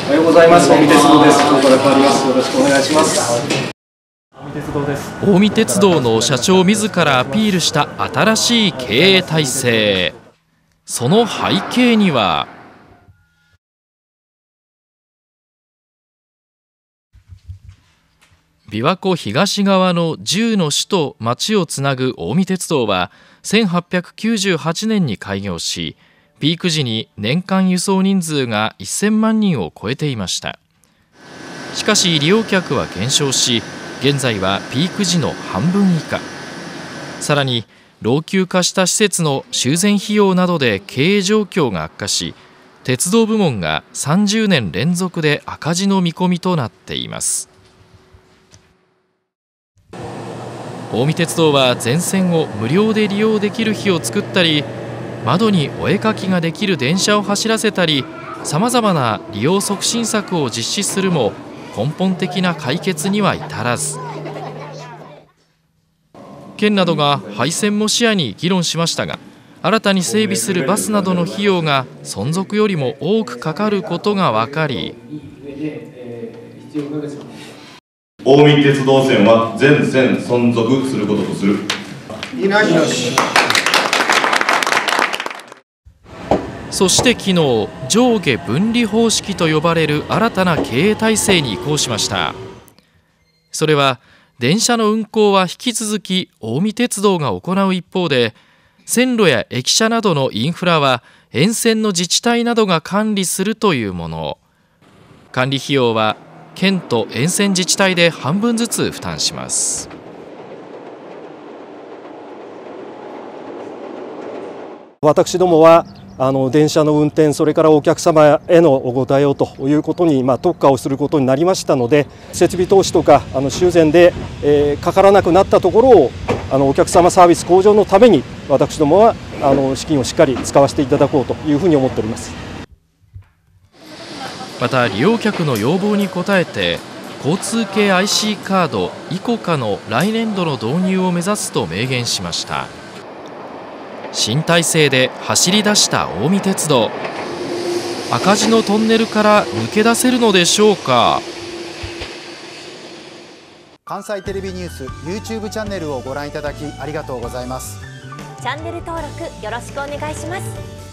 おはようございます。近江鉄道です。今日から変わります。よろしくお願いします。 近江鉄道です。近江鉄道の社長自らアピールした新しい経営体制。その背景には琵琶湖東側の10の市と町をつなぐ近江鉄道は1898年に開業し、ピーク時に年間輸送人数が1000万人を超えていました。しかし利用客は減少し、現在はピーク時の半分以下。さらに老朽化した施設の修繕費用などで経営状況が悪化し、鉄道部門が30年連続で赤字の見込みとなっています。近江鉄道は全線を無料で利用できる日を作ったり、窓にお絵かきができる電車を走らせたり、さまざまな利用促進策を実施するも根本的な解決には至らず、県などが廃線も視野に議論しましたが、新たに整備するバスなどの費用が存続よりも多くかかることが分かり、 近江鉄道線は全線存続することとする。 そして昨日、上下分離方式と呼ばれる新たな経営体制に移行しました。それは電車の運行は引き続き近江鉄道が行う一方で、線路や駅舎などのインフラは沿線の自治体などが管理するというもの。管理費用は県と沿線自治体で半分ずつ負担します。 私どもは電車の運転、それからお客様へのご対応ということに特化をすることになりましたので、設備投資とか修繕でかからなくなったところをお客様サービス向上のために、私どもは資金をしっかり使わせていただこうというふうに思っております。 また利用客の要望に応えて、交通系 IC カードイコカの来年度の導入を目指すと明言しました。新体制で走り出した近江鉄道、赤字のトンネルから抜け出せるのでしょうか。 関西テレビニュース YouTube チャンネルをご覧いただきありがとうございます。 チャンネル登録よろしくお願いします。